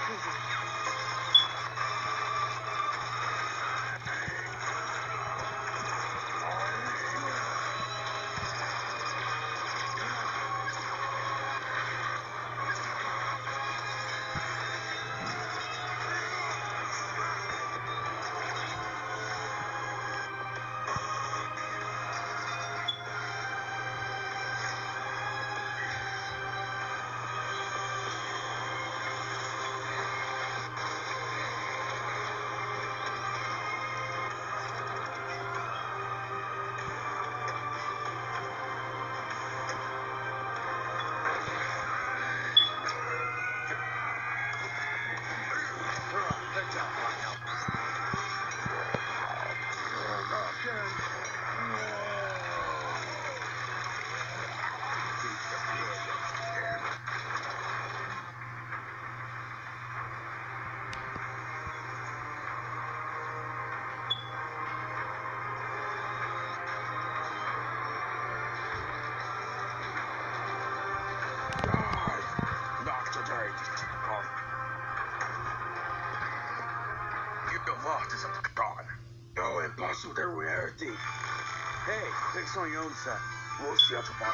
Decepticon. No, impossible their reality. Hey, fix on your own set. We'll see you tomorrow.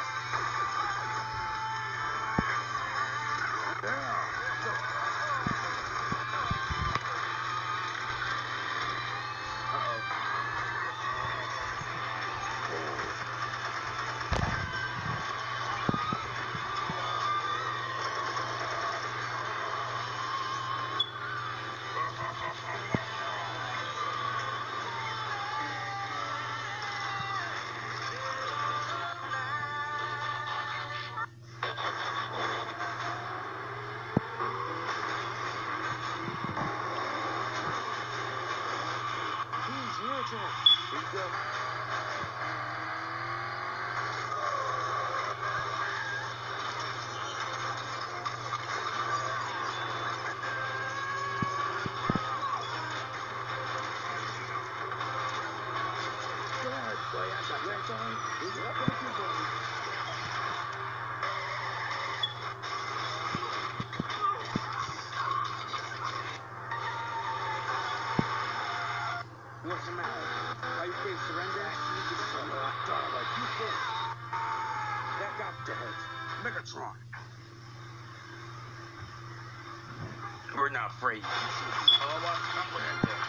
What's the matter? Are you afraid to surrender? You can surrender like God, like you first. That got to hurt. Megatron. We're not afraid. All of us comprehend it.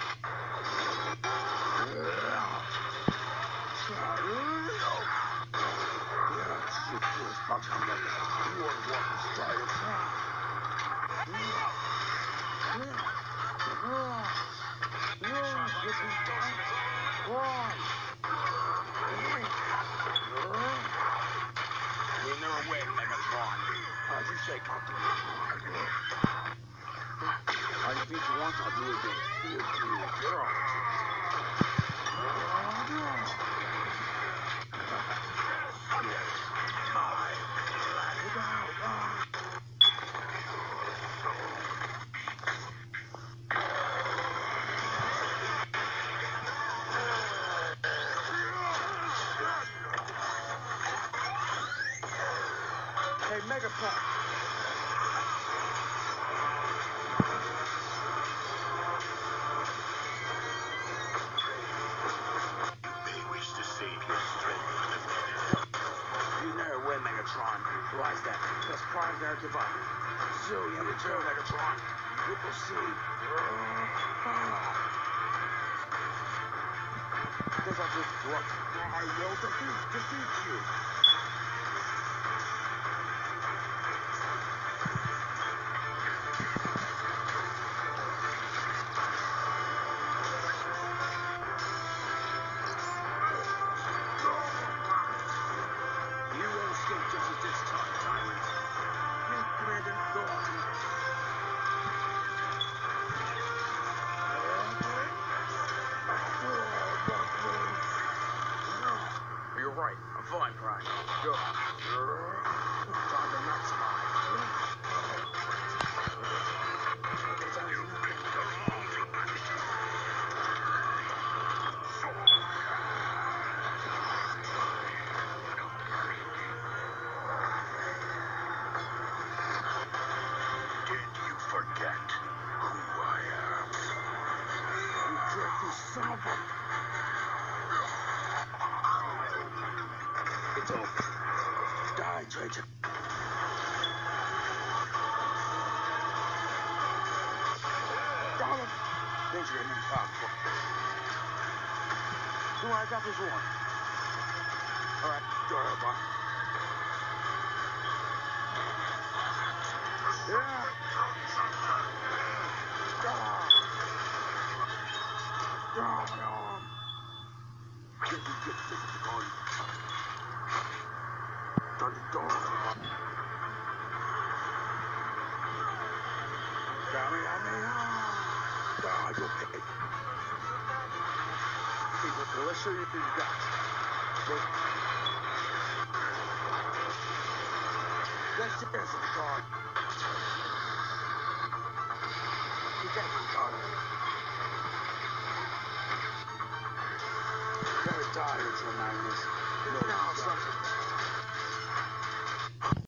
You are what is trying We'll never win, Megatron. As you say, Captain. I think you want to do it again. You're Hey, Megatron. They wish to save your strength. You never win, Megatron. Why is that? Because prime's our divide. So you return, Megatron. You will see. Because I just what? I will defeat you. You're right. I'm fine, Prime. little. Die, traitor. Darling. Danger in fast. Do I got this one? Alright, go ahead, boy. Yeah. Get decepticon. Turn the door. God, you're picking. Well, let's show you what you got. That's the best of the car. You got the car. Very tired, your madness. No, something.